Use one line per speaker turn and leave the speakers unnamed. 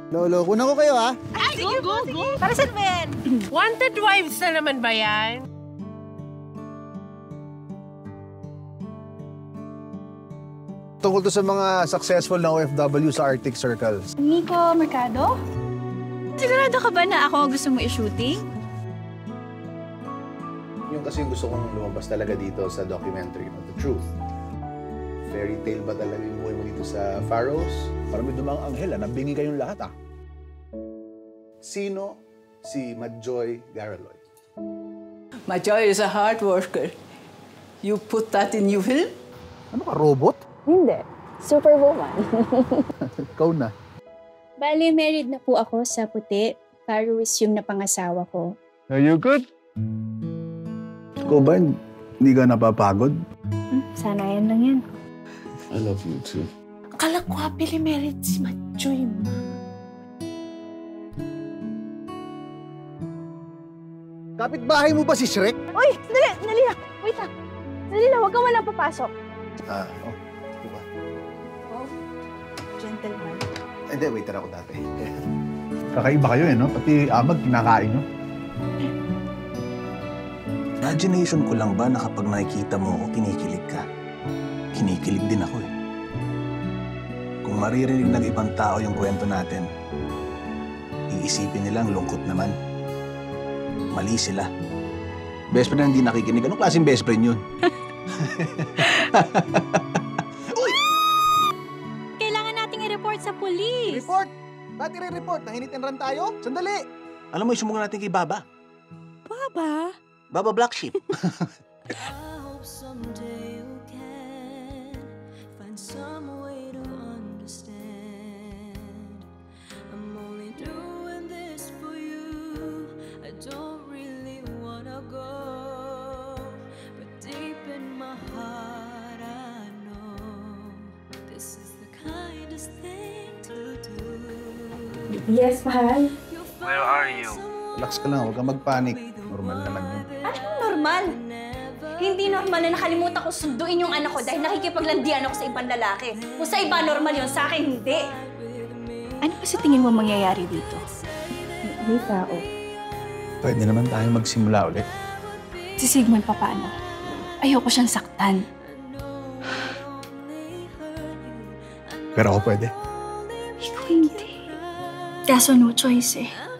Lolo, kunan ko kayo, ha?
Ay, go. Para saan ba yan?
Wanted wives na naman ba yan?
Tungkol to sa mga successful na OFW sa Arctic Circles.
Nico Mercado? Sigurado ka ba na ako ang gusto mo i-shooting?
Yung kasi gusto kong lumabas talaga dito sa documentary, The Truth. Fairy tale ba talaga yung buhay mo dito sa Faroes?
Parang may dumang anghel, nabingi kayong lahat,
Sino si Madjoy Garaloy?
Majoy is a hard worker. You put that in your film?
Ano ka, robot?
Hindi. Superwoman.
Ikaw na.
Bale, married na po ako sa puti. Faroes yung napangasawa ko.
Are you good? Ikaw ba, hindi ka napapagod?
Sana yan lang yan.
I love you too.
Akala ko happily married si Machoy, ma.
Kapit-bahay mo ba si Shrek?
Uy! Dali lang! Wait lang! Dali lang, huwag ka wala papasok.
Diba?
Oh, gentleman.
Hindi, waiter ako dati.
Kakaiba kayo no? Pati amag kinakain nyo.
Imagination ko lang ba na kapag nakikita mo ako, kinikilig ka? Kinikilig din ako Kung maririnig ng ibang tao yung kwento natin, iisipin nilang lungkot naman. Mali sila. Best friend na hindi nakikinig. Anong klaseng best friend yun?
Uy! Kailangan nating i-report sa police.
Report! Ba't i-report? Nanginitin ran tayo? Sandali! Alam mo, isumbong natin kay Baba.
Baba?
Baba Black Sheep.
Yes, mahal.
Where are you?
Relax ka lang, huwag kang magpanik. Normal naman yun.
Anong normal? Hindi normal na nakalimutan ko sunduin yung anak ko dahil nakikipaglandian ako sa ibang lalaki. Kung sa iba normal yun, sa akin hindi. Ano ba sa tingin mo mangyayari dito?
May tao.
Pwede naman tayong magsimula ulit.
Si Sigmund pa paano? Ayoko siyang saktan.
Pero ako pwede.
Ikaw hindi. Kaso no choice eh.